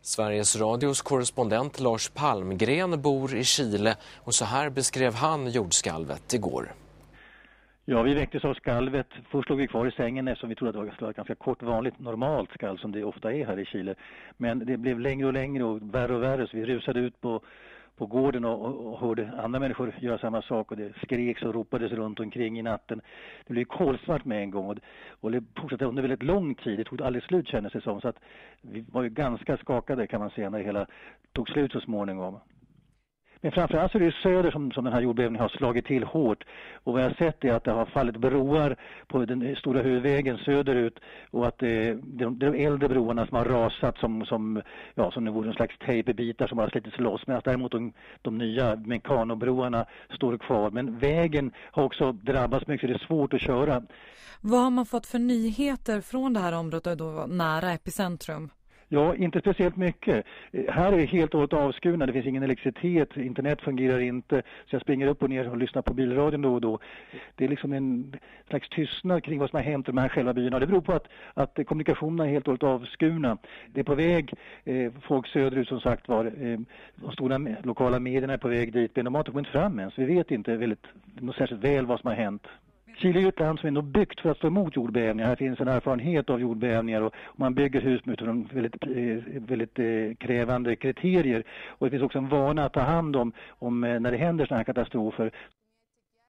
Sveriges Radios korrespondent Lars Palmgren bor i Chile och så här beskrev han jordskalvet igår. Ja, vi väcktes av skalvet. Först låg vi kvar i sängen eftersom vi trodde att det var ett ganska kort vanligt normalt skalv som det ofta är här i Chile. Men det blev längre och längre och värre så vi rusade ut på gården och hörde andra människor göra samma sak och det skreks och ropades runt omkring i natten. Det blev kolsvart med en gång och det fortsatte under väldigt lång tid. Det tog aldrig slut kändes det som, så att vi var ju ganska skakade kan man säga när det hela tog slut så småningom. Men framförallt så är det söder som den här jordbävningen har slagit till hårt. Och vad jag har sett är att det har fallit broar på den stora huvudvägen söderut. Och att de äldre broarna som har rasat som det vore en slags tejpbitar som har slitits loss. Men att däremot de nya mekanobroarna står kvar. Men vägen har också drabbats mycket, det är svårt att köra. Vad har man fått för nyheter från det här området då nära epicentrum? Ja, inte speciellt mycket. Här är helt och hållet avskurna. Det finns ingen elektricitet. Internet fungerar inte. Så jag springer upp och ner och lyssnar på bilradion då och då. Det är liksom en slags tystnad kring vad som har hänt i de här själva byarna. Det beror på att kommunikationerna är helt och hållet avskurna. Det är på väg folk söderut som sagt var. De stora lokala medierna är på väg dit. Men de har inte kommit fram än. Så vi vet inte något särskilt väl vad som har hänt. Chile är ett land som är ändå byggt för att stå emot jordbävningar. Här finns en erfarenhet av jordbävningar och man bygger hus med väldigt krävande kriterier. Och det finns också en vana att ta hand om när det händer sådana här katastrofer.